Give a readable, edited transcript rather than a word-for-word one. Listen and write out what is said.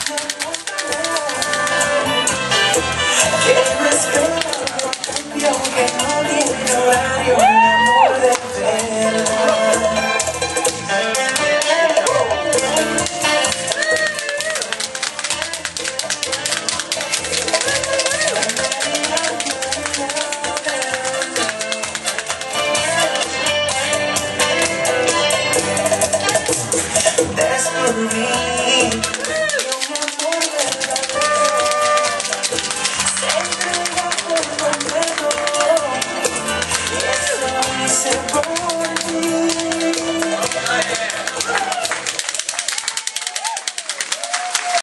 Que me espera, cambio que no tiene horario, mi amor de verdad. Descubrí